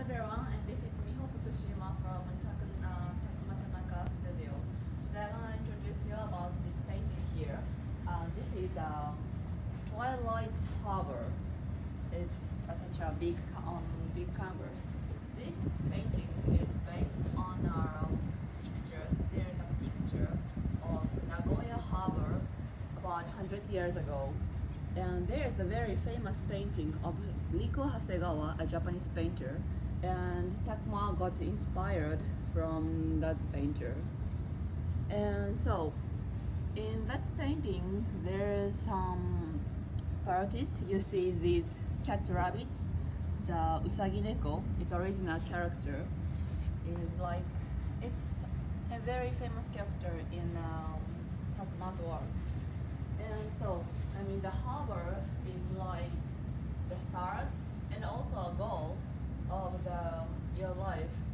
everyone, and this is Miho Fukushima from Takuma Tanaka studio. Today I'm going to introduce you about this painting here. This is Twilight Harbor. It's such a big canvas. This painting is based on our picture. There is a picture of Nagoya Harbor about 100 years ago. And there is a very famous painting of Riko Hasegawa, a Japanese painter, and Takuma got inspired from that painter. And so, in that painting, there is some parodies. You see these cat rabbits, the Usagi Neko, its original character, is like, it's a very famous character in Takuma's work. And so, I mean, the harbor is like the start and also a goal of your life.